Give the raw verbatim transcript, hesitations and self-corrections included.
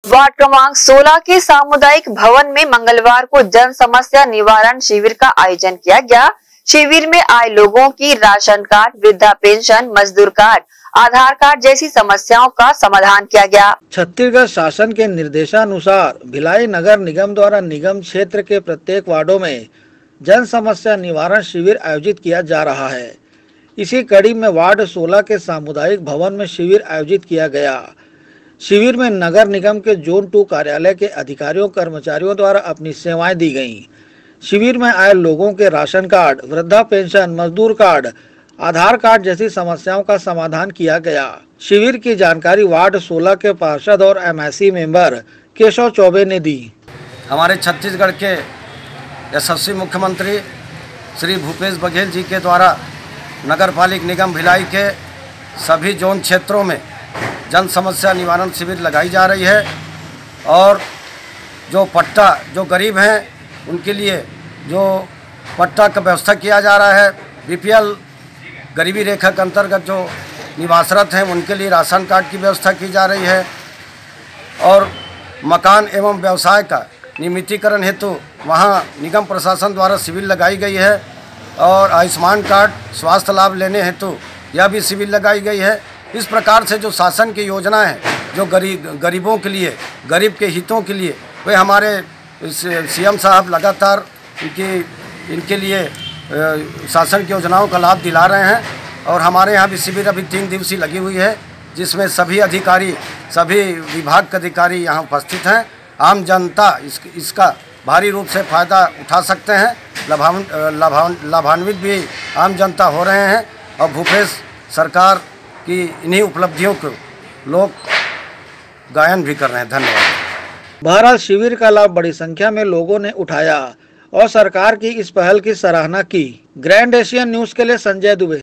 Ward क्रमांक सोलह के सामुदायिक भवन में मंगलवार को जन समस्या निवारण शिविर का आयोजन किया गया। शिविर में आए लोगों की राशन कार्ड, वृद्धा पेंशन, मजदूर कार्ड, आधार कार्ड जैसी समस्याओं का समाधान किया गया। छत्तीसगढ़ शासन के निर्देशानुसार भिलाई नगर निगम द्वारा निगम क्षेत्र के प्रत्येक वार्डों में जन समस्या निवारण शिविर आयोजित किया जा रहा है। इसी कड़ी में वार्ड सोलह के सामुदायिक भवन में शिविर आयोजित किया गया। शिविर में नगर निगम के जोन टू कार्यालय के अधिकारियों कर्मचारियों द्वारा अपनी सेवाएं दी गईं। शिविर में आए लोगों के राशन कार्ड, वृद्धा पेंशन, मजदूर कार्ड, आधार कार्ड जैसी समस्याओं का समाधान किया गया। शिविर की जानकारी वार्ड सोलह के पार्षद और एमआईसी मेंबर केशव चौबे ने दी। हमारे छत्तीसगढ़ के यशस्वी मुख्यमंत्री श्री भूपेश बघेल जी के द्वारा नगर पालिक निगम भिलाई के सभी जोन क्षेत्रों में जन समस्या निवारण शिविर लगाई जा रही है और जो पट्टा जो गरीब हैं उनके लिए जो पट्टा का व्यवस्था किया जा रहा है। बीपीएल गरीबी रेखा के अंतर्गत जो निवासरत हैं उनके लिए राशन कार्ड की व्यवस्था की जा रही है और मकान एवं व्यवसाय का नियमितीकरण हेतु वहाँ निगम प्रशासन द्वारा शिविर लगाई गई है और आयुष्मान कार्ड स्वास्थ्य लाभ लेने हेतु यह भी शिविर लगाई गई है। इस प्रकार से जो शासन की योजना है जो गरीब गरीबों के लिए, गरीब के हितों के लिए, वे हमारे सीएम साहब लगातार इनकी इनके लिए शासन की योजनाओं का लाभ दिला रहे हैं और हमारे यहाँ भी शिविर अभी तीन दिवसीय लगी हुई है जिसमें सभी अधिकारी, सभी विभाग के अधिकारी यहाँ उपस्थित हैं। आम जनता इस, इसका भारी रूप से फ़ायदा उठा सकते हैं, लाभान्वित लाभान्वित भी आम जनता हो रहे हैं और भूपेश सरकार की इन्हीं उपलब्धियों को लोग गायन भी कर रहे हैं। धन्यवाद। बहरहाल शिविर का लाभ बड़ी संख्या में लोगों ने उठाया और सरकार की इस पहल की सराहना की। ग्रैंड एशियन न्यूज़ के लिए संजय दुबे।